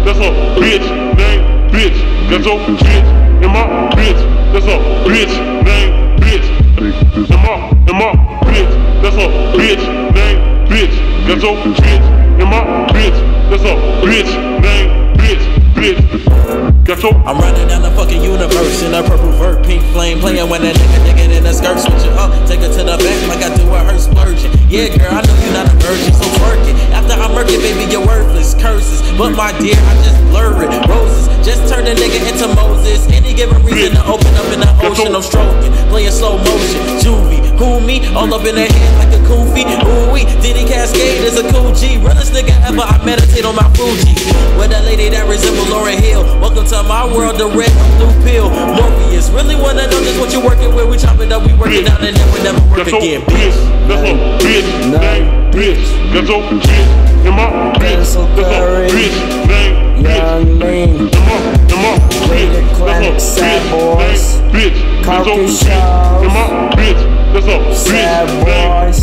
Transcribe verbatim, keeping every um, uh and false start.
That's a bitch name, bitch. Denzel, bitch. In my bitch. That's a bitch name, bitch. In my, in my bitch. That's a bitch name, bitch. Denzel, bitch. In my bitch. That's a bitch name, bitch, bitch. I'm running down the fucking universe in a purple vert, pink flame, playing when that nigga digging in the skirt, switching up, take her to the back like I do a her splurging. Yeah, girl, I know you not a virgin, so twerk it. After I'm murking, baby, you're worthless, curses. But my dear, I just blur it, roses. Just turn a nigga into Moses. Any given reason to open up in the ocean, I'm stroking, playing slow motion. Juvie, who me? All up in the head like a koofy. Ooh wee, Diddy Cascade is a cool G. Realest nigga ever, I meditate on my Fuji. With a lady that resembles Lauryn Hill. Welcome to my world, the red blue pill. Morpheus, really wanna know just what you working with? We chop it up, we work it down, and then we never work again, bitch. That's a bitch name, bitch. That's a bitch. In my bitch. That's a bitch name, Young Lean, in my, in my bitch. Clinic, Sad Boys, bitch. Coffee In Shows, my bitch. That's a bitch Sad name, Boys,